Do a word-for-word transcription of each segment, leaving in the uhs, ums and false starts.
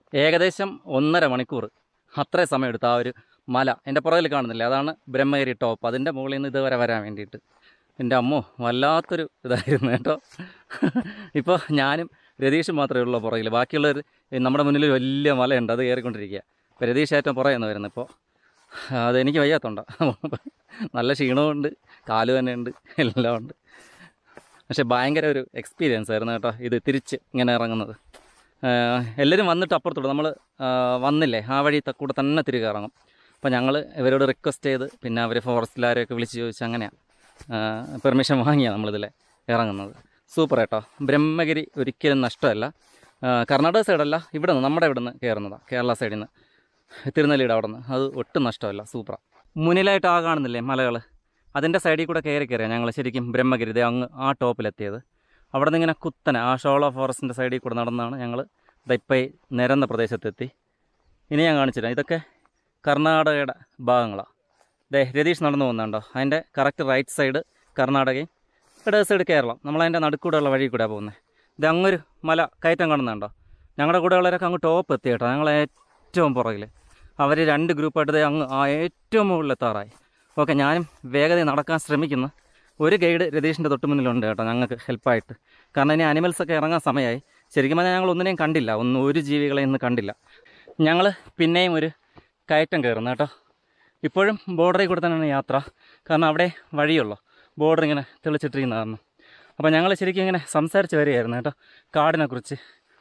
ഏകദേശം ഒന്നര മണിക്കൂർ അത്രയും സമയം എടുത്തു ആ ഒരു മല. എൻ്റെ പുറകിൽ കാണുന്നില്ല, അതാണ് ബ്രഹ്മഗിരി ടോപ്പ്. അതിൻ്റെ മുകളിൽ നിന്ന് ഇതുവരെ വരാൻ വേണ്ടിയിട്ട് എൻ്റെ അമ്മോ വല്ലാത്തൊരു ഇതായിരുന്നു കേട്ടോ. ഇപ്പോൾ ഞാനും രതീഷും മാത്രമേ ഉള്ളൂ പുറകിൽ. ബാക്കിയുള്ളവർ നമ്മുടെ മുന്നിൽ വലിയ മലയുണ്ട്, അത് കയറിക്കൊണ്ടിരിക്കുക. ഇപ്പോൾ രതീഷ് ഏറ്റവും പുറകെന്ന് വരുന്നത്. ഇപ്പോൾ അതെനിക്ക് വയ്യാത്തതുണ്ട്, നല്ല ക്ഷീണമുണ്ട്, കാല് തന്നെ ഉണ്ട്, എല്ലാം ഉണ്ട്. പക്ഷേ ഭയങ്കര ഒരു എക്സ്പീരിയൻസ് ആയിരുന്നു കേട്ടോ ഇത് തിരിച്ച് ഇങ്ങനെ ഇറങ്ങുന്നത്. എല്ലാവരും വന്നിട്ട് അപ്പുറത്തോട്ട് നമ്മൾ വന്നില്ലേ ആ വഴി കൂടെ തന്നെ തിരികെ ഇറങ്ങും. അപ്പോൾ ഞങ്ങൾ ഇവരോട് റിക്വസ്റ്റ് ചെയ്ത് പിന്നെ അവർ ഫോറസ്റ്റിലാരെയൊക്കെ വിളിച്ച് ചോദിച്ച് അങ്ങനെയാണ് പെർമിഷൻ വാങ്ങിയാണ് നമ്മളിതിൽ ഇറങ്ങുന്നത്. സൂപ്പർ കേട്ടോ. ബ്രഹ്മഗിരി ഒരിക്കലും നഷ്ടമല്ല. കർണാടക സൈഡല്ല, ഇവിടെ നിന്ന് നമ്മുടെ ഇവിടെ നിന്ന് കയറുന്നതാണ്, കേരള സൈഡിൽ നിന്ന് തിരുനെല്ലിയുടെ അവിടെ നിന്ന്. അത് ഒട്ടും നഷ്ടമല്ല, സൂപ്പറാണ്. മുന്നിലായിട്ട് ആ കാണുന്നില്ലേ മലകൾ, അതിൻ്റെ സൈഡിൽ കൂടെ കയറി കയറിയാണ് ഞങ്ങൾ ശരിക്കും ബ്രഹ്മഗിരി ദേ അങ്ങ് ആ ടോപ്പിലെത്തിയത്. അവിടെ നിന്ന് ഇങ്ങനെ കുത്തനെ ആ ഷോള ഫോറസ്റ്റിൻ്റെ സൈഡിൽ കൂടെ നടന്നാണ് ഞങ്ങൾ ദൈപ്പൈ നിരന്ന പ്രദേശത്തെത്തി. ഇനി ഞാൻ കാണിച്ചില്ല, ഇതൊക്കെ കർണാടകയുടെ ഭാഗങ്ങളാണ്. ദേ രതീഷ് നടന്നു പോകുന്നുണ്ടോ, അതിൻ്റെ കറക്റ്റ് റൈറ്റ് സൈഡ് കർണാടകയും ഇടത് സൈഡ് കേരളം. നമ്മളതിൻ്റെ നടുക്കൂടെയുള്ള വഴി കൂടെ പോകുന്നത്. ഇത് അങ്ങൊരു മല കയറ്റം കാണുന്നുണ്ടോ, ഞങ്ങളുടെ കൂടെ ഉള്ളവരൊക്കെ അങ്ങ് ടോപ്പ് എത്തി കേട്ടോ. ഞങ്ങൾ ഏറ്റവും പുറകിൽ, അവർ രണ്ട് ഗ്രൂപ്പായിട്ട് അങ്ങ് ആ ഏറ്റവും മുകളിലെത്താറായി. ഓക്കെ, ഞാനും വേഗതയിൽ നടക്കാൻ ശ്രമിക്കുന്നു. ഒരു ഗൈഡ് രതീഷിൻ്റെ തൊട്ട് മുന്നിലുണ്ട് കേട്ടോ ഞങ്ങൾക്ക് ഹെൽപ്പായിട്ട്. കാരണം ഇനി അനിമൽസൊക്കെ ഇറങ്ങാൻ സമയമായി. ശരിക്കും പറഞ്ഞാൽ ഞങ്ങൾ ഒന്നിനെയും കണ്ടില്ല, ഒന്നും ഒരു ജീവികളെയും ഇന്ന് കണ്ടില്ല. ഞങ്ങൾ പിന്നെയും ഒരു കയറ്റം കയറുന്നു കേട്ടോ. ഇപ്പോഴും ബോർഡറിൽ കൂടെ തന്നെയാണ് യാത്ര, കാരണം അവിടെ വഴിയുള്ളൂ, ബോർഡർ ഇങ്ങനെ തെളിച്ചിട്ടിരിക്കുന്ന കാരണം. അപ്പോൾ ഞങ്ങൾ ശരിക്കും ഇങ്ങനെ സംസാരിച്ച് വരികയായിരുന്നു കേട്ടോ കാടിനെക്കുറിച്ച്.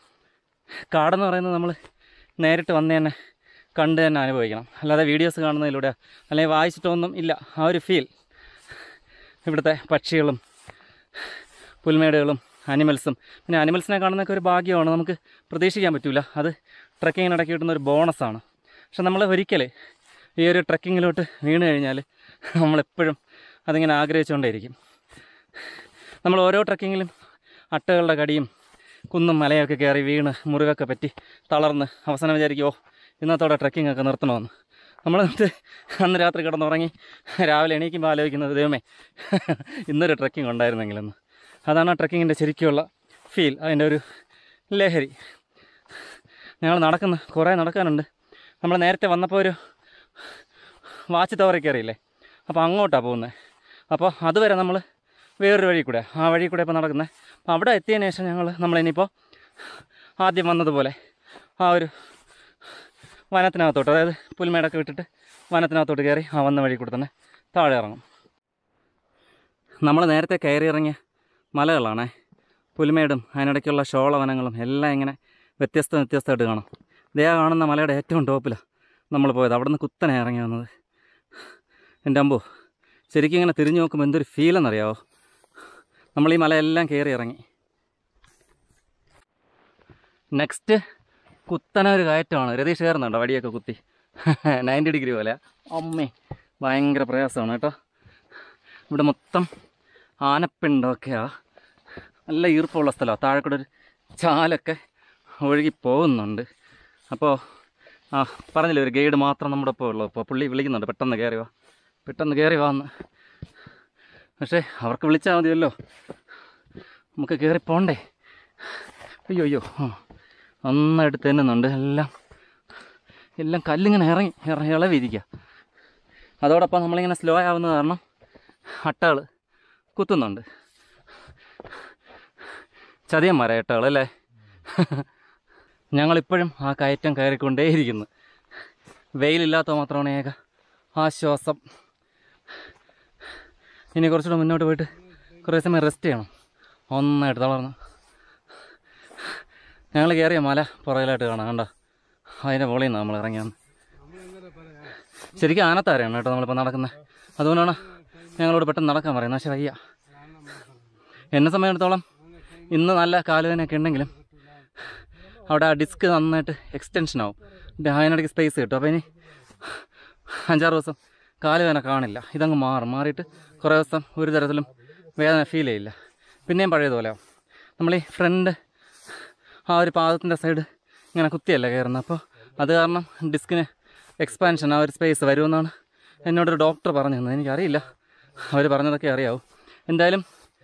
കാടെന്ന് പറയുന്നത് നമ്മൾ നേരിട്ട് വന്ന് തന്നെ കണ്ട് തന്നെ അനുഭവിക്കണം, അല്ലാതെ വീഡിയോസ് കാണുന്നതിലൂടെ അല്ലെങ്കിൽ വായിച്ചിട്ടൊന്നും ഇല്ല. ആ ഒരു ഫീൽ, ഇവിടുത്തെ പക്ഷികളും പുൽമേടുകളും അനിമൽസും, പിന്നെ അനിമൽസിനെ കാണുന്നതൊക്കെ ഒരു ഭാഗ്യമാണ്, നമുക്ക് പ്രതീക്ഷിക്കാൻ പറ്റില്ല. അത് ട്രക്കിങ്ങിനിടയ്ക്ക് കിട്ടുന്ന ഒരു ബോണസാണ്. പക്ഷെ നമ്മൾ ഒരിക്കൽ ഈ ഒരു ട്രക്കിങ്ങിലോട്ട് വീണ് കഴിഞ്ഞാൽ നമ്മളെപ്പോഴും അതിങ്ങനെ ആഗ്രഹിച്ചുകൊണ്ടേയിരിക്കും. നമ്മൾ ഓരോ ട്രക്കിങ്ങിലും അട്ടകളുടെ കടിയും കുന്നും മലയൊക്കെ കയറി വീണ് മുറിവൊക്കെ പറ്റി തളർന്ന് അവസാനം വിചാരിക്കും, ഓ ഇന്നത്തോടെ ട്രക്കിംഗ് ഒക്കെ നിർത്തണമെന്ന്. നമ്മൾ എന്നിട്ട് അന്ന് രാത്രി കിടന്നുറങ്ങി രാവിലെ എണീക്കുമ്പോൾ ആലോചിക്കുന്നത്, ദൈവമേ ഇന്നൊരു ട്രക്കിംഗ് ഉണ്ടായിരുന്നെങ്കിലെന്ന്. അതാണ് ആ ട്രക്കിങ്ങിൻ്റെ ശരിക്കുള്ള ഫീൽ, അതിൻ്റെ ഒരു ലഹരി. ഞങ്ങൾ നടക്കുന്ന കുറേ നടക്കാനുണ്ട്. നമ്മൾ നേരത്തെ വന്നപ്പോൾ ഒരു വാച്ച് ടവറിൽ കയറിയില്ലേ, അപ്പോൾ അങ്ങോട്ടാണ് പോകുന്നത്. അപ്പോൾ അതുവരെ നമ്മൾ വേറൊരു വഴി കൂടെ, ആ വഴി കൂടെ ഇപ്പോൾ നടക്കുന്നത്. അപ്പോൾ അവിടെ എത്തിയതിന് ശേഷം ഞങ്ങൾ നമ്മളിനിയിപ്പോൾ ആദ്യം വന്നതുപോലെ ആ ഒരു വനത്തിനകത്തോട്ട്, അതായത് പുൽമേടൊക്കെ വിട്ടിട്ട് വനത്തിനകത്തോട്ട് കയറി ആ വന്ന വഴി കൂടെ തന്നെ താഴെ ഇറങ്ങും. നമ്മൾ നേരത്തെ കയറി ഇറങ്ങിയ മലകളാണേ, പുൽമേടും അതിനിടയ്ക്കുള്ള ഷോളവനങ്ങളും എല്ലാം ഇങ്ങനെ വ്യത്യസ്ത വ്യത്യസ്തമായിട്ട് കാണും. ഇതേ കാണുന്ന മലയുടെ ഏറ്റവും ടോപ്പിലാണ് നമ്മൾ പോയത്. അവിടെ നിന്ന് കുത്തനെ ഇറങ്ങി വന്നത്. എൻ്റെ അമ്പോ, ശരിക്കും ഇങ്ങനെ തിരിഞ്ഞു നോക്കുമ്പോൾ എന്തൊരു ഫീലെന്നറിയാമോ. നമ്മൾ ഈ മലയെല്ലാം കയറി ഇറങ്ങി. നെക്സ്റ്റ് കുത്തന ഒരു കയറ്റമാണ്. രതീഷ് കയറുന്നുണ്ടോ വടിയൊക്കെ കുത്തി, നയൻറ്റി ഡിഗ്രി പോലെ. അമ്മേ ഭയങ്കര പ്രയാസമാണ് കേട്ടോ. ഇവിടെ മൊത്തം ആനപ്പിണ്ടൊക്കെയാണ്, നല്ല ഈർപ്പമുള്ള സ്ഥലമാണ്. താഴെ കൂടെ ഒരു ചാലൊക്കെ ഒഴുകി പോകുന്നുണ്ട്. അപ്പോൾ ആ പറഞ്ഞില്ലേ, ഒരു ഗൈഡ് മാത്രം നമ്മുടെ ഒപ്പം ഉള്ളൂ. അപ്പോൾ പുള്ളി വിളിക്കുന്നുണ്ട്, പെട്ടെന്ന് കയറി വാ, പെട്ടെന്ന് കയറി വാ എന്ന്. പക്ഷേ അവർക്ക് വിളിച്ചാൽ മതിയല്ലോ, നമുക്ക് കയറി പോണ്ടേ. അയ്യോ അയ്യോ, ആ നന്നായിട്ട് തെന്നുന്നുണ്ട്. എല്ലാം എല്ലാം കല്ലിങ്ങനെ ഇറങ്ങി ഇറങ്ങി ഇളവിരിക്കുക. അതോടൊപ്പം നമ്മളിങ്ങനെ സ്ലോ ആവുന്നത് കാരണം അട്ടകൾ കുത്തുന്നുണ്ട്. ചതിയന്മാരാ അട്ടകൾ അല്ലേ. ഞങ്ങളിപ്പോഴും ആ കയറ്റം കയറിക്കൊണ്ടേയിരിക്കുന്നു. വെയിലില്ലാത്ത മാത്രമാണ് ഏക ആശ്വാസം. ഇനി കുറച്ചുകൂടെ മുന്നോട്ട് പോയിട്ട് കുറേ സമയം റെസ്റ്റ് ചെയ്യണം, ഒന്നായിട്ട് തളർന്ന്. ഞങ്ങൾ കയറിയ മല പുറകിലായിട്ട് കാണാം, കണ്ടോ, അതിൻ്റെ മുകളിൽ നിന്നാണ് നമ്മൾ ഇറങ്ങിയാണ്. ശരിക്കും ആനത്താരയാണ് കേട്ടോ നമ്മളിപ്പോൾ നടക്കുന്നത്. അതുകൊണ്ടാണ് ഞങ്ങളോട് പെട്ടെന്ന് നടക്കാൻ പറയുന്നത്. പക്ഷേ വയ്യ. എന്നെ സമയത്തോളം ഇന്ന് നല്ല കാലുവേനൊക്കെ ഉണ്ടെങ്കിലും അവിടെ ആ ഡിസ്ക് നന്നായിട്ട് എക്സ്റ്റൻഷൻ ആവും, അതിനിടയ്ക്ക് സ്പേസ് കിട്ടും. അപ്പോൾ ഇനി അഞ്ചാറ് ദിവസം കാലുവേന കാണില്ല. ഇതങ്ങ് മാറും. മാറിയിട്ട് കുറേ ദിവസം ഒരു തരത്തിലും വേദന ഫീൽ ചെയ്യില്ല. പിന്നെയും പഴയതുപോലെ ആവും. നമ്മൾ ഈ ഫ്രണ്ട് ആ ഒരു പാദത്തിൻ്റെ സൈഡ് ഇങ്ങനെ കുത്തിയല്ല കയറുന്നത്. അപ്പോൾ അത് കാരണം ഡിസ്കിന് എക്സ്പാൻഷൻ, ആ ഒരു സ്പേസ് വരുമെന്നാണ് എന്നോടൊരു ഡോക്ടർ പറഞ്ഞു തന്നത്. എനിക്കറിയില്ല, അവർ പറഞ്ഞതൊക്കെ അറിയാവും. എന്തായാലും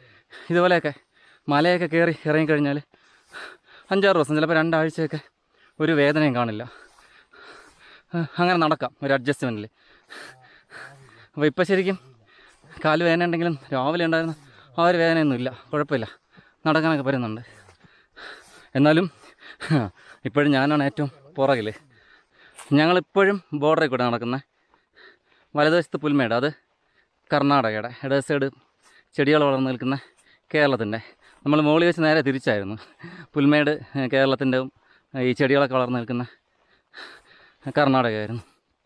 ഇതുപോലെയൊക്കെ മലയൊക്കെ കയറി ഇറങ്ങിക്കഴിഞ്ഞാൽ അഞ്ചാറ് ദിവസം, ചിലപ്പോൾ രണ്ടാഴ്ചയൊക്കെ ഒരു വേദനയും കാണില്ല. അങ്ങനെ നടക്കാം ഒരു അഡ്ജസ്റ്റ്മെൻറ്റിൽ. അപ്പോൾ ഇപ്പം ശരിക്കും കാല് വേദന ഉണ്ടെങ്കിലും രാവിലെ ഉണ്ടായിരുന്ന ആ ഒരു വേദനയൊന്നുമില്ല, കുഴപ്പമില്ല, നടക്കാനൊക്കെ പറ്റുന്നുണ്ട്. എന്നാലും ഇപ്പോഴും ഞാനാണ് ഏറ്റവും പുറകിൽ. ഞങ്ങളിപ്പോഴും ബോർഡറിൽ കൂടെ നടക്കുന്നത്. വലതുവശത്ത് പുൽമേട്, അത് കർണാടകയുടെ. ഇടത് സൈഡ് ചെടികൾ വളർന്നു നിൽക്കുന്ന കേരളത്തിൻ്റെ. നമ്മൾ മുകളിൽ വെച്ച് നേരെ തിരിച്ചായിരുന്നു. പുൽമേട് കേരളത്തിൻ്റെ, ഈ ചെടികളൊക്കെ വളർന്നു നിൽക്കുന്ന കർണാടകയായിരുന്നു.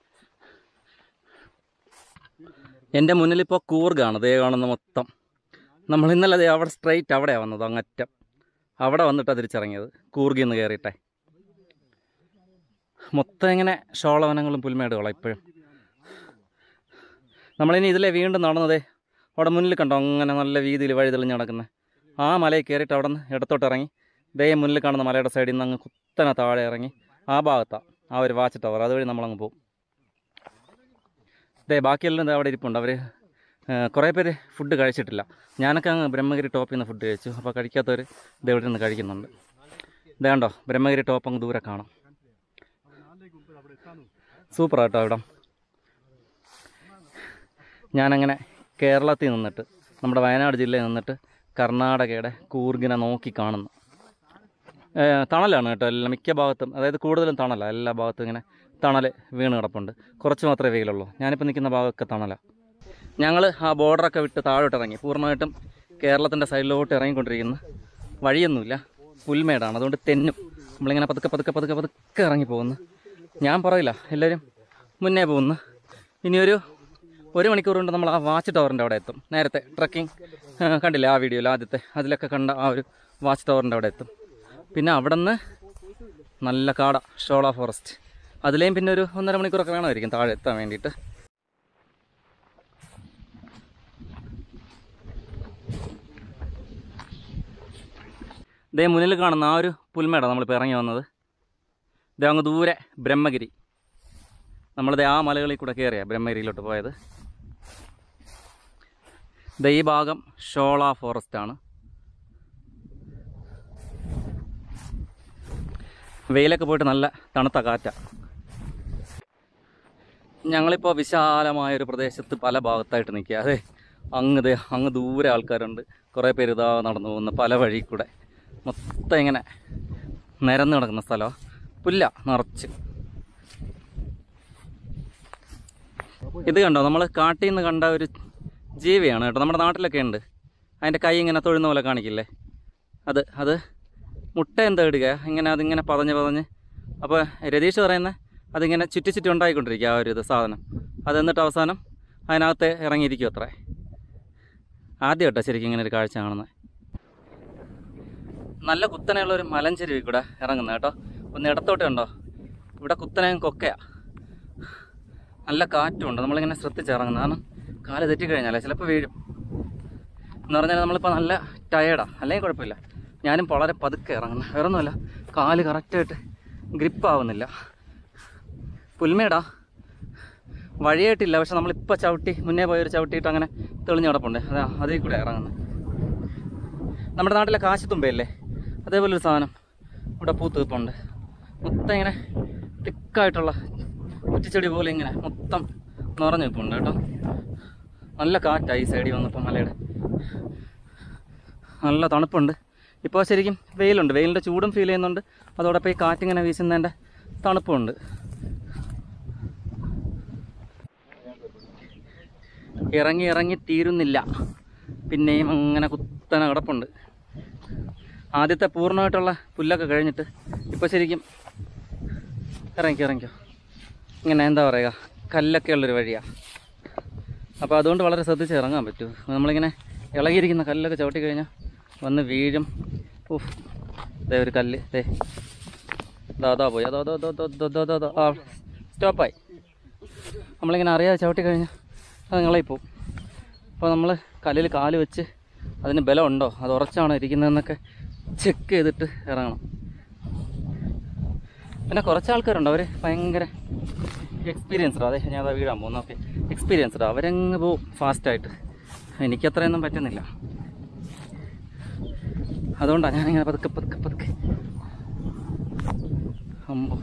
എൻ്റെ മുന്നിലിപ്പോൾ കൂർഗാണ്, ദേ കാണുന്ന മൊത്തം. നമ്മൾ ഇന്നലെ ദേ അവിടെ സ്ട്രൈറ്റ് അവിടെയാണ് വന്നത്, അങ്ങറ്റം അവിടെ വന്നിട്ടാണ് തിരിച്ചിറങ്ങിയത്, കൂർഗിൽ നിന്ന് കയറിയിട്ടെ. മൊത്തം ഇങ്ങനെ ഷോളവനങ്ങളും പുൽമേടുകളാണ് ഇപ്പോഴും. നമ്മളിനി ഇതിലെ വീണ്ടും നടന്നതേ അവിടെ മുന്നിൽ കണ്ടോ, അങ്ങനെ നല്ല വീതിയിൽ വഴി തെളിഞ്ഞ് നടക്കുന്നത്. ആ മലയിൽ കയറിയിട്ട് അവിടെ നിന്ന് ഇടത്തോട്ട് ഇറങ്ങി ദേ മുന്നിൽ കാണുന്ന മലയുടെ സൈഡിൽ നിന്ന് അങ്ങ് കുത്തനെ താഴെ ഇറങ്ങി ആ ഭാഗത്താണ് ആ ഒരു വാച്ച് ടവർ. അതുവഴി നമ്മളങ്ങ് പോകും. ദേ ബാക്കിയെല്ലാം അവിടെ ഇരിപ്പുണ്ട്. അവർ കുറേ പേര് ഫുഡ് കഴിച്ചിട്ടില്ല. ഞാനൊക്കെ അങ്ങ് ബ്രഹ്മഗിരി ടോപ്പിൽ നിന്ന് ഫുഡ് കഴിച്ചു. അപ്പോൾ കഴിക്കാത്തവർ ഇത് ഇവിടെ നിന്ന് കഴിക്കുന്നുണ്ട്. ഇത് കണ്ടോ, ബ്രഹ്മഗിരി ടോപ്പ് അങ്ങ് ദൂരെ കാണാം. സൂപ്പറാട്ടോ ഇവിടം. ഞാനങ്ങനെ കേരളത്തിൽ നിന്നിട്ട്, നമ്മുടെ വയനാട് ജില്ലയിൽ നിന്നിട്ട് കർണാടകയുടെ കൂർഗിനെ നോക്കി കാണുന്നു. തണലാണ് കേട്ടോ എല്ലാം, മിക്ക ഭാഗത്തും. അതായത് കൂടുതലും തണലാണ്, എല്ലാ ഭാഗത്തും ഇങ്ങനെ തണൽ വീണ് കിടപ്പുണ്ട്. കുറച്ച് മാത്രമേ വെയിലുള്ളൂ. ഞാനിപ്പോൾ നിൽക്കുന്ന ഭാഗമൊക്കെ തണലാണ്. ഞങ്ങൾ ആ ബോർഡറൊക്കെ വിട്ട് താഴോട്ട് ഇറങ്ങി. പൂർണ്ണമായിട്ടും കേരളത്തിൻ്റെ സൈഡിലോട്ട് ഇറങ്ങിക്കൊണ്ടിരിക്കുന്ന വഴിയൊന്നുമില്ല, പുൽമേടാണ്. അതുകൊണ്ട് തെന്നും. നമ്മളിങ്ങനെ പതുക്കെ പതുക്കെ പതുക്കെ പതുക്കെ ഇറങ്ങി പോകുന്നു. ഞാൻ പറയില്ല, എല്ലാവരും മുന്നേ പോകുന്നു. ഇനിയൊരു ഒരു മണിക്കൂർ കൊണ്ട് നമ്മൾ ആ വാച്ച് ടവറിൻ്റെ അവിടെ എത്തും. നേരത്തെ ട്രക്കിംഗ് കണ്ടില്ലേ ആ വീഡിയോയിൽ, ആദ്യത്തെ അതിലൊക്കെ കണ്ട ആ ഒരു വാച്ച് ടവറിൻ്റെ അവിടെ എത്തും. പിന്നെ അവിടെ നിന്ന് നല്ല കാട, ഷോള ഫോറസ്റ്റ്. അതിലേയും പിന്നെ ഒരു ഒന്നര മണിക്കൂറൊക്കെ വേണമായിരിക്കും താഴെ എത്താൻ വേണ്ടിയിട്ട്. ഇതേ മുന്നിൽ കാണുന്ന ആ ഒരു പുൽമേടാണ് നമ്മളിപ്പോൾ ഇറങ്ങി വന്നത്. ഇതേ അങ്ങ് ദൂരെ ബ്രഹ്മഗിരി. നമ്മളിതേ ആ മലകളിൽ കൂടെ കയറിയാണ് ബ്രഹ്മഗിരിയിലോട്ട് പോയത്. ഇത് ഈ ഭാഗം ഷോള ഫോറസ്റ്റാണ്. വെയിലൊക്കെ പോയിട്ട് നല്ല തണുത്ത കാറ്റാണ്. ഞങ്ങളിപ്പോൾ വിശാലമായൊരു പ്രദേശത്ത് പല ഭാഗത്തായിട്ട് നിൽക്കുക. അതെ, അങ്ങ് ദേ അങ്ങ് ദൂരെ ആൾക്കാരുണ്ട്. കുറേ പേര് ഇതാ നടന്നു പോകുന്ന പല വഴി കൂടെ. മൊത്തം ഇങ്ങനെ നിരന്ന് കിടക്കുന്ന സ്ഥലമാണ്, പുല്ല നിറച്ച്. ഇത് കണ്ടോ, നമ്മൾ കാട്ടിൽ നിന്ന് കണ്ട ഒരു ജീവിയാണ് കേട്ടോ. നമ്മുടെ നാട്ടിലൊക്കെ ഉണ്ട്. അതിൻ്റെ കൈ ഇങ്ങനെ തൊഴുന്ന പോലെ കാണിക്കില്ലേ, അത് അത് മുട്ട എന്താ ഇടുക, ഇങ്ങനെ അതിങ്ങനെ പതഞ്ഞ് പതഞ്ഞ്. അപ്പോൾ രതീഷ് പറയുന്നത് അതിങ്ങനെ ചുറ്റി ചുറ്റി ഉണ്ടായിക്കൊണ്ടിരിക്കുക ആ ഒരു ഇത് സാധനം. അത് എന്നിട്ട് അവസാനം അതിനകത്ത് ഇറങ്ങിയിരിക്കും അത്രേ. ആദ്യം കേട്ടോ ശരിക്കും ഇങ്ങനെ ഒരു കാഴ്ച കാണുന്നത്. നല്ല കുത്തനെയുള്ളൊരു മലഞ്ചെരുവിൽ കൂടെ ഇറങ്ങുന്നത് കേട്ടോ. ഒന്ന് ഇടത്തോട്ട് ഉണ്ടോ, ഇവിടെ കുത്തനെയും കൊക്കയാണ്. നല്ല കാറ്റുമുണ്ട്. നമ്മളിങ്ങനെ ശ്രദ്ധിച്ചിറങ്ങുന്നത്. കാരണം കാല് തെറ്റിക്കഴിഞ്ഞാലേ ചിലപ്പോൾ വീഴും എന്ന് പറഞ്ഞാൽ നമ്മളിപ്പോൾ നല്ല ടയേർഡാണ്. അല്ലെങ്കിൽ കുഴപ്പമില്ല. ഞാനും വളരെ പതുക്കെ ഇറങ്ങുന്നത്. വേറൊന്നുമല്ല, കാല് കറക്റ്റായിട്ട് ഗ്രിപ്പാവുന്നില്ല. പുൽമേടാ, വഴിയായിട്ടില്ല. പക്ഷെ നമ്മളിപ്പോൾ ചവിട്ടി മുന്നേ പോയൊരു ചവിട്ടിയിട്ട് അങ്ങനെ തെളിഞ്ഞ് കിടപ്പുണ്ട്. അതാ അതിൽ കൂടെ ഇറങ്ങുന്നത്. നമ്മുടെ നാട്ടിലെ കാശിത്തുമ്പയല്ലേ, അതേപോലൊരു സാധനം ഇവിടെ പൂത്ത് നിൽപ്പുണ്ട്. മൊത്തം ഇങ്ങനെ തിക്കായിട്ടുള്ള കുറ്റിച്ചെടി പോലെ ഇങ്ങനെ മൊത്തം നിറഞ്ഞു നിൽപ്പുണ്ട് കേട്ടോ. നല്ല കാറ്റായി ഈ സൈഡിൽ വന്നപ്പോൾ മലയുടെ. നല്ല തണുപ്പുണ്ട്. ഇപ്പോൾ ശരിക്കും വെയിലുണ്ട്, വെയിലിൻ്റെ ചൂടും ഫീൽ ചെയ്യുന്നുണ്ട്. അതോടൊപ്പം ഈ കാറ്റിങ്ങനെ വീശുന്നതിൻ്റെ തണുപ്പുണ്ട്. ഇറങ്ങി ഇറങ്ങി തീരുന്നില്ല. പിന്നെയും അങ്ങനെ കുത്തനെ കിടപ്പുണ്ട്. ആദ്യത്തെ പൂർണ്ണമായിട്ടുള്ള പുല്ലൊക്കെ കഴിഞ്ഞിട്ട് ഇപ്പോൾ ശരിക്കും ഇറങ്ങിക്കോ ഇറങ്ങിക്കോ ഇങ്ങനെ എന്താ പറയുക, കല്ലൊക്കെ ഉള്ളൊരു വഴിയാണ്. അപ്പോൾ അതുകൊണ്ട് വളരെ ശ്രദ്ധിച്ച് ഇറങ്ങാൻ പറ്റൂ. നമ്മളിങ്ങനെ ഇളകിയിരിക്കുന്ന കല്ലൊക്കെ ചവിട്ടി കഴിഞ്ഞാൽ വന്ന് വീഴും. ഓഹ്, ദേ ഒരു കല്ല്, ദേ ദാ അതാ പോയി, അതോ അതോ അതോ അതോ അതോ ആ സ്റ്റോപ്പായി. നമ്മളിങ്ങനെ അറിയാതെ ചവിട്ടി കഴിഞ്ഞാൽ അത് നിങ്ങളായിപ്പോവും. അപ്പോൾ നമ്മൾ കല്ലിൽ കാല് വെച്ച് അതിന് ബലമുണ്ടോ, അത് ഉറച്ചാണോ ഇരിക്കുന്നതെന്നൊക്കെ ചെക്ക് ചെയ്തിട്ട് ഇറങ്ങണം. പിന്നെ കുറച്ച് ആൾക്കാരുണ്ട്, അവർ ഭയങ്കര എക്സ്പീരിയൻസ്ഡാണ്. അതെ, ഞാൻ അതാ വീഴാൻ പോകുന്നു. ഓക്കെ, എക്സ്പീരിയൻസ്ഡാണ്. അവരങ്ങ് പോവും ഫാസ്റ്റായിട്ട്. എനിക്കത്രയൊന്നും പറ്റുന്നില്ല. അതുകൊണ്ടാണ് ഞാനിങ്ങനെ പതുക്കെ പതുക്കെ പതുക്കെ. അമ്പോ,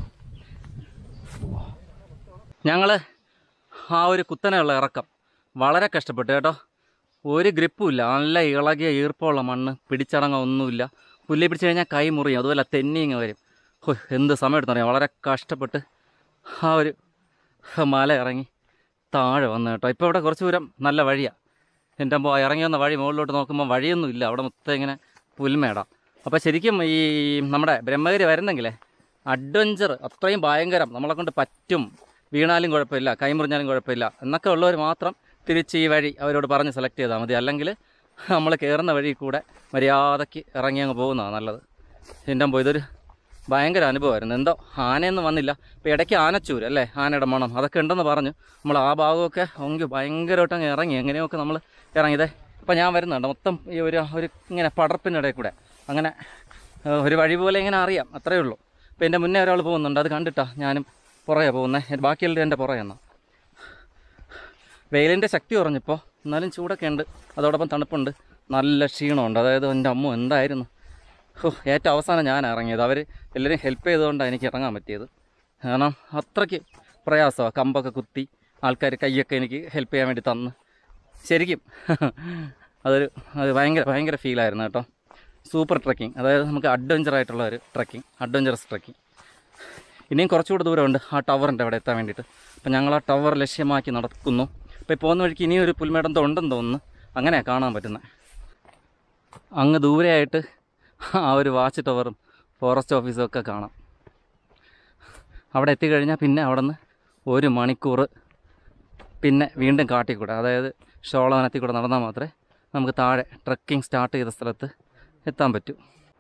ഞങ്ങൾ ആ ഒരു കുത്തനെയുള്ള ഇറക്കം വളരെ കഷ്ടപ്പെട്ടു കേട്ടോ. ഒരു ഗ്രിപ്പുമില്ല, നല്ല ഇളകിയ ഈർപ്പമുള്ള മണ്ണ്, പിടിച്ചടങ്ങാൻ ഒന്നുമില്ല. പുല്ലി പിടിച്ച് കഴിഞ്ഞാൽ കൈ മുറിയും, അതുപോലെ തെന്നിങ്ങ് വരും. ഹോ, എന്ത് സമയം എടുത്തറിയാം. വളരെ കഷ്ടപ്പെട്ട് ആ ഒരു മല ഇറങ്ങി താഴെ വന്നു കേട്ടോ. ഇപ്പോൾ ഇവിടെ കുറച്ച് ദൂരം നല്ല വഴിയാണ്. എൻ്റെ അമ്മ ഇറങ്ങി വന്ന വഴി മുകളിലോട്ട് നോക്കുമ്പോൾ വഴിയൊന്നും ഇല്ല, അവിടെ മൊത്തം ഇങ്ങനെ പുൽമേടാം. അപ്പോൾ ശരിക്കും ഈ നമ്മുടെ ബ്രഹ്മഗിരി വരുന്നെങ്കിലേ അഡ്വഞ്ചർ അത്രയും ഭയങ്കരം, നമ്മളെ കൊണ്ട് പറ്റും, വീണാലും കുഴപ്പമില്ല, കൈമുറിഞ്ഞാലും കുഴപ്പമില്ല എന്നൊക്കെ ഉള്ളവർ മാത്രം തിരിച്ച് ഈ വഴി അവരോട് പറഞ്ഞ് സെലക്ട് ചെയ്താൽ മതി. അല്ലെങ്കിൽ നമ്മൾ കയറുന്ന വഴി കൂടെ മര്യാദയ്ക്ക് ഇറങ്ങി അങ്ങ് പോകുന്നതാണ് നല്ലത്. എൻ്റെ അമ്മ ഇതൊരു ഭയങ്കര അനുഭവമായിരുന്നു. എന്തോ ആനയൊന്നും വന്നില്ല. ഇപ്പോൾ ഇടയ്ക്ക് ആനച്ചൂര് അല്ലേ, ആനയുടെ മണം അതൊക്കെ ഉണ്ടെന്ന് പറഞ്ഞു. നമ്മൾ ആ ഭാഗമൊക്കെ ഒങ്കിൽ ഭയങ്കരമായിട്ട് അങ്ങ് ഇറങ്ങി, എങ്ങനെയൊക്കെ നമ്മൾ ഇറങ്ങിയതേ. ഇപ്പോൾ ഞാൻ വരുന്നുണ്ട് മൊത്തം ഈ ഒരു ഒരു ഇങ്ങനെ പടർപ്പിനിടയിൽ കൂടെ അങ്ങനെ ഒരു വഴി പോലെ ഇങ്ങനെ അറിയാം, അത്രയേ ഉള്ളൂ. അപ്പോൾ എൻ്റെ മുന്നേ ഒരാൾ പോകുന്നുണ്ട്, അത് കണ്ടിട്ടാണ് ഞാനും പുറകെ പോകുന്നത്. ബാക്കിയുള്ളത് എൻ്റെ പുറകെ എന്നാ. വെയിലിൻ്റെ ശക്തി കുറഞ്ഞിപ്പോൾ, എന്നാലും ചൂടൊക്കെ ഉണ്ട്, അതോടൊപ്പം തണുപ്പുണ്ട്, നല്ല ക്ഷീണമുണ്ട്. അതായത് എൻ്റെ അമ്മ എന്തായിരുന്നു. ഓ, ഏറ്റവും അവസാനം ഞാൻ ഇറങ്ങിയത്. അവർ എല്ലാവരും ഹെൽപ്പ് ചെയ്തുകൊണ്ടാണ് എനിക്ക് ഇറങ്ങാൻ പറ്റിയത്. കാരണം അത്രയ്ക്ക് പ്രയാസമാണ്. കമ്പൊക്കെ കുത്തി ആൾക്കാർ കൈയൊക്കെ എനിക്ക് ഹെൽപ്പ് ചെയ്യാൻ വേണ്ടി തന്ന്, ശരിക്കും അതൊരു അത് ഭയങ്കര ഭയങ്കര ഫീലായിരുന്നു കേട്ടോ. സൂപ്പർ ട്രക്കിംഗ്, അതായത് നമുക്ക് അഡ്വഞ്ചർ ആയിട്ടുള്ള ഒരു ട്രക്കിംഗ്, അഡ്വഞ്ചറസ് ട്രക്കിംഗ്. ഇനിയും കുറച്ചുകൂടെ ദൂരമുണ്ട് ആ ടവറിൻ്റെ അവിടെ എത്താൻ വേണ്ടിയിട്ട്. അപ്പോൾ ഞങ്ങൾ ആ ടവർ ലക്ഷ്യമാക്കി നടക്കുന്നു. അപ്പോൾ ഈ പോകുന്ന വഴിക്ക് ഇനിയും ഒരു പുൽമേടന്തോ ഉണ്ടെന്ന് തോന്നുന്നു, അങ്ങനെയാണ് കാണാൻ പറ്റുന്നത്. അങ്ങ് ദൂരെയായിട്ട് ആ ഒരു വാച്ച് ടവറും ഫോറസ്റ്റ് ഓഫീസും ഒക്കെ കാണാം. അവിടെ എത്തിക്കഴിഞ്ഞാൽ പിന്നെ അവിടെ നിന്ന് ഒരു മണിക്കൂർ പിന്നെ വീണ്ടും കാട്ടിക്കൂടെ, അതായത് ഷോളവനത്തിൽ കൂടെ നടന്നാൽ മാത്രമേ നമുക്ക് താഴെ ട്രക്കിംഗ് സ്റ്റാർട്ട് ചെയ്ത സ്ഥലത്ത് എത്താൻ പറ്റൂ.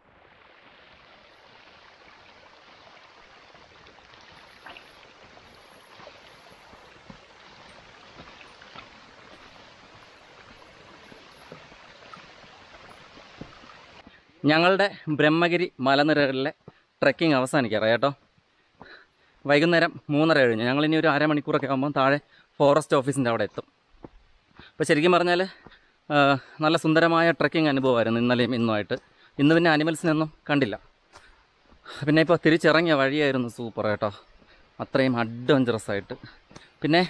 ഞങ്ങളുടെ ബ്രഹ്മഗിരി മലനിരകളിലെ ട്രക്കിംഗ് അവസാനിക്കാറായി കേട്ടോ. വൈകുന്നേരം മൂന്നര കഴിഞ്ഞു. ഞങ്ങളിനി ഒരു അരമണിക്കൂറൊക്കെ ആകുമ്പോൾ താഴെ ഫോറസ്റ്റ് ഓഫീസിൻ്റെ അവിടെ എത്തും. അപ്പോൾ ശരിക്കും പറഞ്ഞാൽ നല്ല സുന്ദരമായ ട്രക്കിംഗ് അനുഭവമായിരുന്നു ഇന്നലെയും ഇന്നുമായിട്ട്. ഇന്ന് പിന്നെ അനിമൽസിനൊന്നും കണ്ടില്ല. പിന്നെ ഇപ്പോൾ തിരിച്ചിറങ്ങിയ വഴിയായിരുന്നു സൂപ്പർ കേട്ടോ, അത്രയും അഡ്വഞ്ചറസ് ആയിട്ട്. പിന്നെ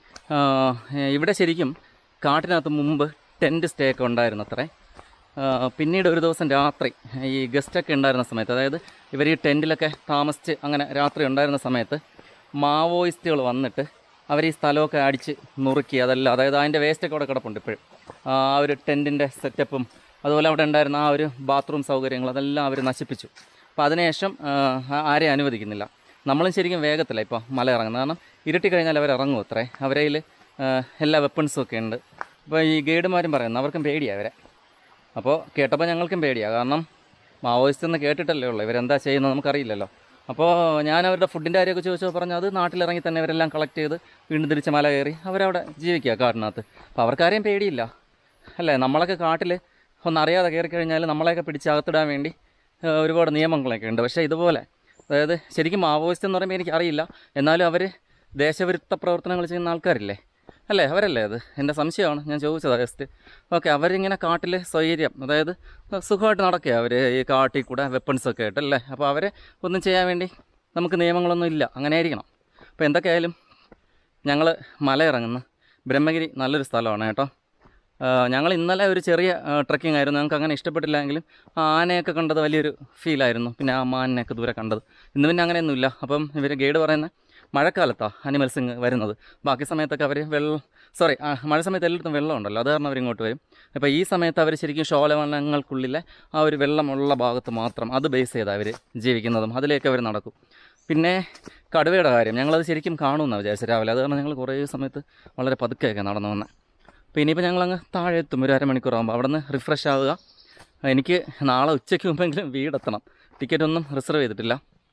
ഇവിടെ ശരിക്കും കാട്ടിനകത്ത് മുമ്പ് ടെൻറ്റ് സ്റ്റേ ഒക്കെ ഉണ്ടായിരുന്നു അത്രേ. പിന്നീട് ഒരു ദിവസം രാത്രി ഈ ഗസ്റ്റൊക്കെ ഉണ്ടായിരുന്ന സമയത്ത്, അതായത് ഇവർ ഈ ടെൻറ്റിലൊക്കെ താമസിച്ച് അങ്ങനെ രാത്രി ഉണ്ടായിരുന്ന സമയത്ത് മാവോയിസ്റ്റുകൾ വന്നിട്ട് അവർ ഈ സ്ഥലമൊക്കെ അടിച്ച് നുറുക്കി, അതെല്ലാം, അതായത് അതിൻ്റെ വേസ്റ്റൊക്കെ അവിടെ കിടപ്പുണ്ട് ഇപ്പോഴും. ആ ഒരു ടെൻറ്റിൻ്റെ സെറ്റപ്പും അതുപോലെ അവിടെ ഉണ്ടായിരുന്ന ആ ഒരു ബാത്റൂം സൗകര്യങ്ങൾ അതെല്ലാം അവർ നശിപ്പിച്ചു. അപ്പോൾ അതിനുശേഷം ആരെയും അനുവദിക്കുന്നില്ല. നമ്മളും ശരിക്കും വേഗത്തില്ല ഇപ്പോൾ മല ഇറങ്ങുന്നത്. കാരണം ഇരുട്ടി കഴിഞ്ഞാൽ അവർ ഇറങ്ങും അത്രേ. അവരയിൽ എല്ലാ വെപ്പൺസും ഒക്കെ ഉണ്ട്. അപ്പോൾ ഈ ഗൈഡുമാരും പറയുന്നു അവർക്കും പേടിയാണ് അവരെ. അപ്പോൾ കേട്ടപ്പോൾ ഞങ്ങൾക്കും പേടിയാണ്. കാരണം മാവോയിസ്റ്റ് എന്ന് കേട്ടിട്ടല്ലേ ഉള്ളൂ, ഇവരെന്താ ചെയ്യുന്നത് നമുക്കറിയില്ലല്ലോ. അപ്പോൾ ഞാൻ അവരുടെ ഫുഡിൻ്റെ കാര്യമൊക്കെ ചോദിച്ചപ്പോൾ പറഞ്ഞു അത് നാട്ടിലിറങ്ങി തന്നെ ഇവരെല്ലാം കളക്ട് ചെയ്ത് വീണ്ടും തിരിച്ച് മല കയറി അവരവിടെ ജീവിക്കുക കാട്ടിനകത്ത്. അപ്പോൾ അവർക്കാരെയും പേടിയില്ല അല്ലേ. നമ്മളൊക്കെ കാട്ടിൽ ഒന്നറിയാതെ കയറി കഴിഞ്ഞാൽ നമ്മളെയൊക്കെ പിടിച്ച് അകത്തിടാൻ വേണ്ടി ഒരുപാട് നിയമങ്ങളൊക്കെ ഉണ്ട്. പക്ഷേ ഇതുപോലെ, അതായത് ശരിക്കും മാവോയിസ്റ്റ് എന്ന് പറയുമ്പോൾ എനിക്കറിയില്ല, എന്നാലും അവർ ദേശവിരുദ്ധ പ്രവർത്തനങ്ങൾ ചെയ്യുന്ന ആൾക്കാരില്ലേ അല്ലേ, അവരല്ലേ അത്? എൻ്റെ സംശയമാണ്, ഞാൻ ചോദിച്ചതാണ് ജസ്റ്റ്. ഓക്കെ, അവരിങ്ങനെ കാട്ടിൽ സ്വൈര്യം, അതായത് സുഖമായിട്ട് നടക്കുക അവർ ഈ കാട്ടിൽ കൂടെ വെപ്പൺസൊക്കെ ആയിട്ടല്ലേ. അപ്പോൾ അവരെ ഒന്നും ചെയ്യാൻ വേണ്ടി നമുക്ക് നിയമങ്ങളൊന്നും ഇല്ല, അങ്ങനെ ആയിരിക്കണം. അപ്പോൾ എന്തൊക്കെയായാലും ഞങ്ങൾ മല ഇറങ്ങുന്ന ബ്രഹ്മഗിരി നല്ലൊരു സ്ഥലമാണ് കേട്ടോ. ഞങ്ങൾ ഇന്നലെ ഒരു ചെറിയ ട്രക്കിംഗ് ആയിരുന്നു, ഞങ്ങൾക്ക് അങ്ങനെ ഇഷ്ടപ്പെട്ടില്ലെങ്കിലും ആനയൊക്കെ കണ്ടത് വലിയൊരു ഫീലായിരുന്നു. പിന്നെ ആ മാനിനെയൊക്കെ ദൂരെ കണ്ടത്. ഇന്ന് പിന്നെ അങ്ങനെയൊന്നുമില്ല. അപ്പം ഇവർ ഗൈഡ് പറയുന്നത് മഴക്കാലത്താണ് അനിമൽസ് വരുന്നത്, ബാക്കി സമയത്തൊക്കെ അവർ വെള്ളം സോറി മഴ സമയത്ത് എല്ലായിടത്തും വെള്ളം ഉണ്ടല്ലോ, അത് കാരണം അവരിങ്ങോട്ട് വരും. അപ്പോൾ ഈ സമയത്ത് അവർ ശരിക്കും ഷോലവനങ്ങൾക്കുള്ളിലെ ആ ഒരു വെള്ളമുള്ള ഭാഗത്ത് മാത്രം അത് ബേസ് ചെയ്താണ് അവർ ജീവിക്കുന്നതും, അതിലേക്ക് അവർ നടക്കും. പിന്നെ കടുവയുടെ കാര്യം ഞങ്ങളത് ശരിക്കും കാണുമെന്നാണ് വിചാരിച്ചത് രാവിലെ, അത് കാരണം ഞങ്ങൾ കുറേ സമയത്ത് വളരെ പതുക്കെയൊക്കെ നടന്നു വന്നത്. അപ്പോൾ ഇനിയിപ്പോൾ ഞങ്ങളങ്ങ് താഴെ എത്തും ഒരു അരമണിക്കൂർ ആകുമ്പോൾ. അവിടെ നിന്ന് റിഫ്രഷ് ആവുക. എനിക്ക് നാളെ ഉച്ചയ്ക്ക് മുമ്പെങ്കിലും വീടെത്തണം. ടിക്കറ്റൊന്നും റിസർവ് ചെയ്തിട്ടില്ല.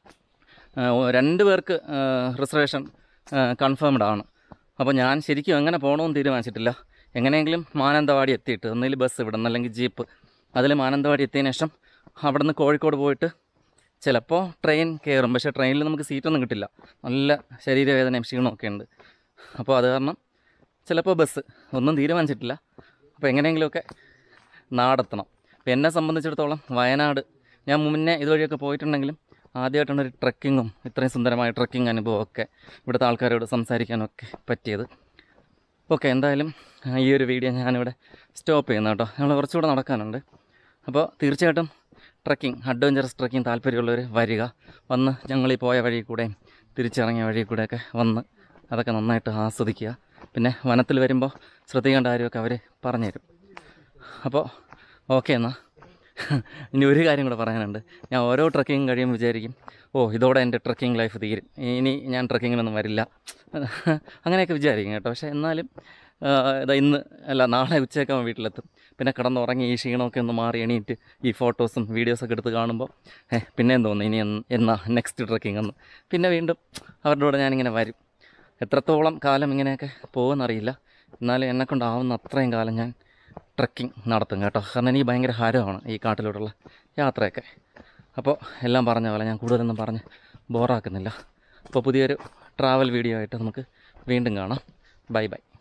രണ്ട് പേർക്ക് റിസർവേഷൻ കൺഫേംഡ് ആണ്. അപ്പോൾ ഞാൻ ശരിക്കും എങ്ങനെ പോകണമെന്ന് തീരുമാനിച്ചിട്ടില്ല. എങ്ങനെയെങ്കിലും മാനന്തവാടി എത്തിയിട്ട് ഒന്നുകിൽ ബസ് വിടണം അല്ലെങ്കിൽ ജീപ്പ്, അതിൽ മാനന്തവാടി എത്തിയതിന് ശേഷം അവിടെ നിന്ന് കോഴിക്കോട് പോയിട്ട് ചിലപ്പോൾ ട്രെയിൻ കയറും. പക്ഷേ ട്രെയിനിൽ നമുക്ക് സീറ്റൊന്നും കിട്ടില്ല, നല്ല ശരീരവേദനയും ക്ഷീണമൊക്കെ ഉണ്ട്. അപ്പോൾ അത് കാരണം ചിലപ്പോൾ ബസ്, ഒന്നും തീരുമാനിച്ചിട്ടില്ല. അപ്പോൾ എങ്ങനെയെങ്കിലുമൊക്കെ നാടെത്തണം. അപ്പോൾ എന്നെ സംബന്ധിച്ചിടത്തോളം വയനാട് ഞാൻ മുന്നേ ഇതുവഴിയൊക്കെ പോയിട്ടുണ്ടെങ്കിലും ആദ്യമായിട്ടാണ് ഒരു ട്രക്കിങ്ങും ഇത്രയും സുന്ദരമായ ട്രക്കിംഗ് അനുഭവമൊക്കെ ഇവിടുത്തെ ആൾക്കാരോട് സംസാരിക്കാനൊക്കെ പറ്റിയത്. ഓക്കെ, എന്തായാലും ഈ ഒരു വീഡിയോ ഞാനിവിടെ സ്റ്റോപ്പ് ചെയ്യുന്നു കേട്ടോ. ഞങ്ങൾ കുറച്ചുകൂടെ നടക്കാനുണ്ട്. അപ്പോൾ തീർച്ചയായിട്ടും ട്രക്കിംഗ്, അഡ്വഞ്ചറസ് ട്രക്കിംഗ് താല്പര്യമുള്ളവർ വരിക. വന്ന് ഞങ്ങളീ പോയ വഴി കൂടെയും തിരിച്ചിറങ്ങിയ വഴി കൂടെയൊക്കെ വന്ന് അതൊക്കെ നന്നായിട്ട് ആസ്വദിക്കുക. പിന്നെ വനത്തിൽ വരുമ്പോൾ ശ്രദ്ധിക്കേണ്ട കാര്യമൊക്കെ അവർ പറഞ്ഞുതരും. അപ്പോൾ ഓക്കെ എന്നാൽ ഇനി ഒരു കാര്യം കൂടെ പറയാനുണ്ട്. ഞാൻ ഓരോ ട്രക്കിങ് കഴിയുമ്പോൾ വിചാരിക്കും, ഓ ഇതോടെ എൻ്റെ ട്രക്കിംഗ് ലൈഫ് തീരും, ഇനി ഞാൻ ട്രക്കിങ്ങിനൊന്നും വരില്ല, അങ്ങനെയൊക്കെ വിചാരിക്കും കേട്ടോ. പക്ഷേ എന്നാലും ഇതാ ഇന്ന് അല്ല നാളെ ഉച്ചയൊക്കെ വീട്ടിലെത്തും. പിന്നെ കിടന്നുറങ്ങി ഈ ക്ഷീണമൊക്കെ ഒന്ന് മാറി എണീറ്റ് ഈ ഫോട്ടോസും വീഡിയോസൊക്കെ എടുത്ത് കാണുമ്പോൾ ഏഹ് പിന്നെയും തോന്നുന്നു ഇനി എന്നാ നെക്സ്റ്റ് ട്രക്കിംഗ് എന്ന്. പിന്നെ വീണ്ടും അവരുടെ കൂടെ ഞാനിങ്ങനെ വരും. എത്രത്തോളം കാലം ഇങ്ങനെയൊക്കെ പോകുമെന്നറിയില്ല, എന്നാലും എന്നെക്കൊണ്ടാവുന്ന അത്രയും കാലം ഞാൻ ട്രക്കിംഗ് നടത്തും കേട്ടോ. കാരണം എനിക്ക് ഭയങ്കര ഹരമാണ് ഈ കാട്ടിലോട്ടുള്ള യാത്രയൊക്കെ. അപ്പോൾ എല്ലാം പറഞ്ഞ പോലെ ഞാൻ കൂടുതലൊന്നും പറഞ്ഞ് ബോറാക്കുന്നില്ല. അപ്പോൾ പുതിയൊരു ട്രാവൽ വീഡിയോ ആയിട്ട് നമുക്ക് വീണ്ടും കാണാം. Bye by.